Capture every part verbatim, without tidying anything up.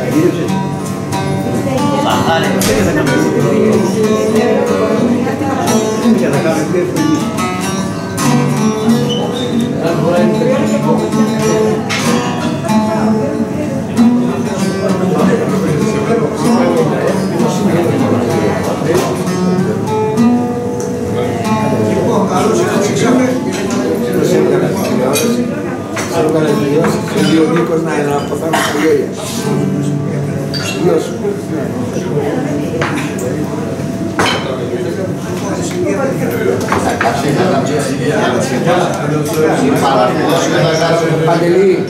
Παντελή.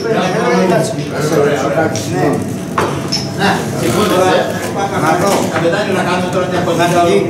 Καπετάνιο να κάνουμε τώρα μια κοντινή.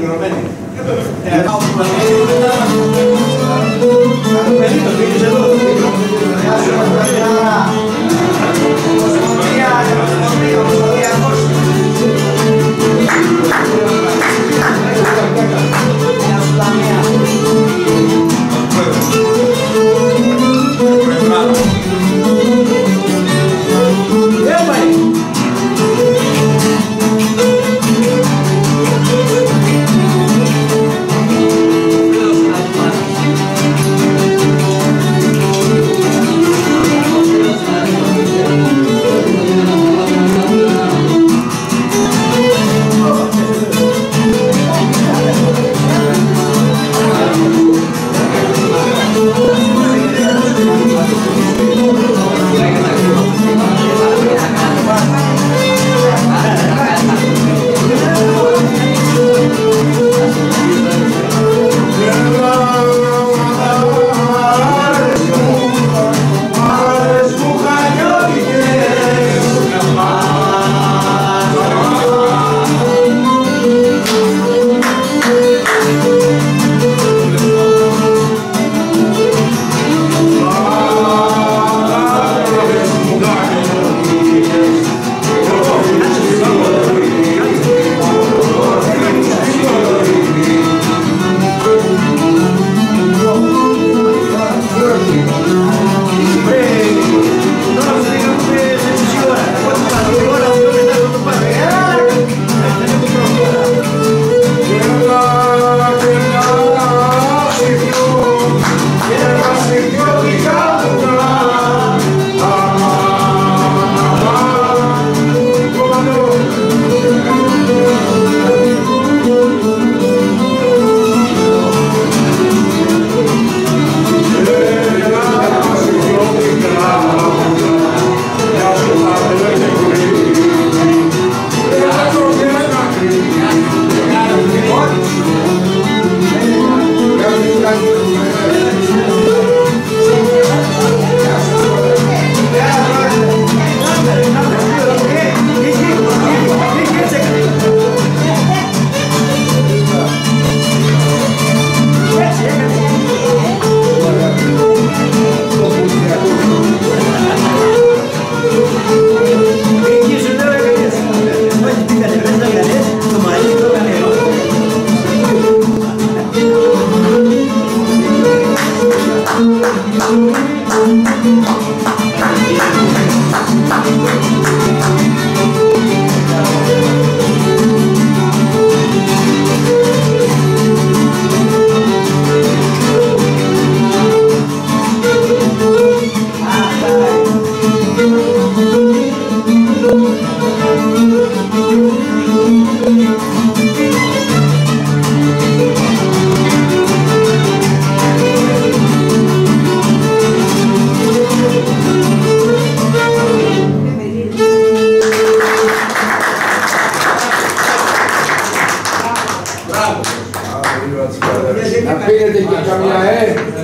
Αφήνετε και καμιά ε.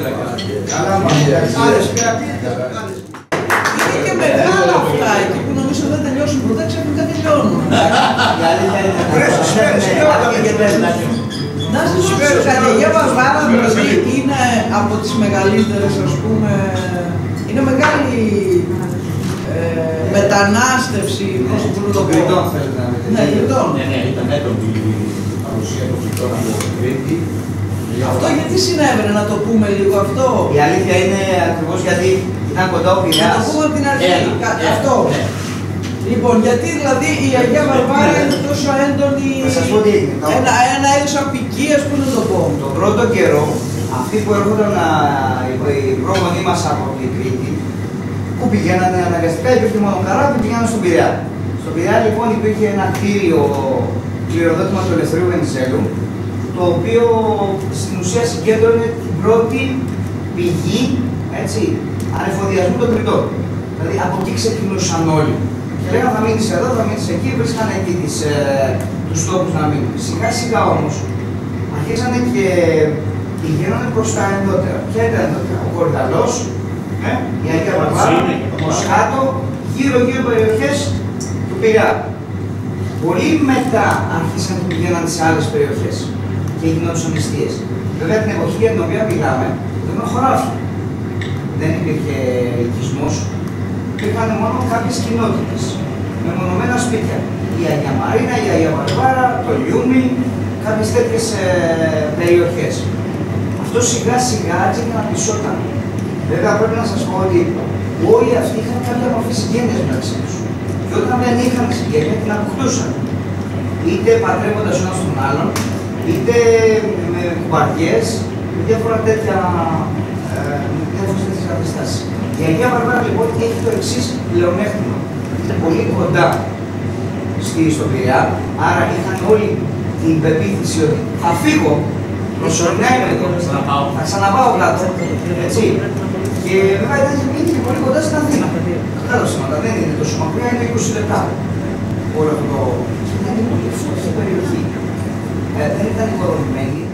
Είναι και μεγάλα αυτά εκεί που νομίζω δεν τελειώσουν ποτέ, ξαφνικά τελειώνουν. Να σας ρωτήσω κάτι, η Αγία Βαρβάρα δηλαδή είναι από τις μεγαλύτερες, ας πούμε, είναι μεγάλη μετανάστευση προς τον Κρήτο. Ναι, γειτόν. Ναι, ναι, ήταν έντονη η παρουσία των γειτών από την Κρήτη. Αυτό γιατί συνέβαινε, να το πούμε λίγο αυτό. Η αλήθεια είναι ακριβώς γιατί ήταν κοντά ο Πειραιάς. Να το πούμε από την αρχή. Αυτό. Λοιπόν, γιατί δηλαδή η Αγία Βαρβάρα είναι τόσο έντονη, Θα σας πω τι έγινε. ένα, ένα είδος απικίας, που να το πω. Τον πρώτο καιρό, αυτοί που έρχονταν οι πρόγονοι μας από την Κρήτη, που πηγαίνανε αναγκαστικά, υπήρχε μόνο καράβι, πηγαίνανε στον Πειραιά. Στον Πειραιά λοιπόν υπήρχε ένα κτίριο κληροδότημα του Ελευθερίου Βενιζέλου, το οποίο στην ουσία συγκέντρωνε την πρώτη πηγή, έτσι, ανεφοδιασμού των Κρητών. Δηλαδή από εκεί ξεκινούσαν όλοι. Και λέγανε θα μείνεις εδώ, θα μείνεις εκεί, βρίσκαν εκεί τις, ε, τους τόπους να μείνουν. Σιγά σιγά όμως αρχίσανε και πηγαίνανε προς τα ενδότερα. Ποια ήταν ενδότερα? Ο Κορυδαλός, ε, η Αγία Βαρβάρα, το Μοσχάτο, γύρω-γύρω περιοχές του Πειραιά. Πολύ μετά άρχισαν και πηγαίναν σε άλλες περιοχές και γινόντουσαν νηστείες. Βέβαια την εποχή για την οποία μιλάμε δεν ήταν χωράφια. Δεν υπήρχε οικισμός. Υπήρχαν μόνο κάποιες κοινότητες με μονομένα σπίτια. Η Αγία Μαρίνα, η Αγία Βαρβάρα, το Λιούμι, κάποιες τέτοιες ε, περιοχές. Αυτό σιγά σιγά άρχισε να πισόταν. Βέβαια πρέπει να σας πω ότι όλοι αυτοί είχαν κάποια μορφή συγγένειας μεταξύ τους. Και όταν δεν είχαν συγγένεια την αποκτούσαν. Είτε πατρεύοντας ο ένας τον άλλον, είτε με κουμπαριές, με διάφορα τέτοια, ε, διάφορες τέτοιες καταστάσεις. Η Αγία Βαρβάρα λοιπόν έχει το εξής πλεονέκτημα. Είναι πολύ κοντά στη, στο Πειραιά, άρα είχαν όλη την πεποίθηση ότι θα φύγω, προσωρινά είμαι εδώ, θα ξαναπάω κάτω, έτσι. Και βέβαια ήταν και πολύ κοντά στην Αθήνα. Καλά σήματα, δεν είναι τόσο μακριά, είναι είκοσι λεπτά. Όλο αυτό το... Ήταν πολύ φτωχή περιοχή. Ε, δεν ήταν οικοδομημένη.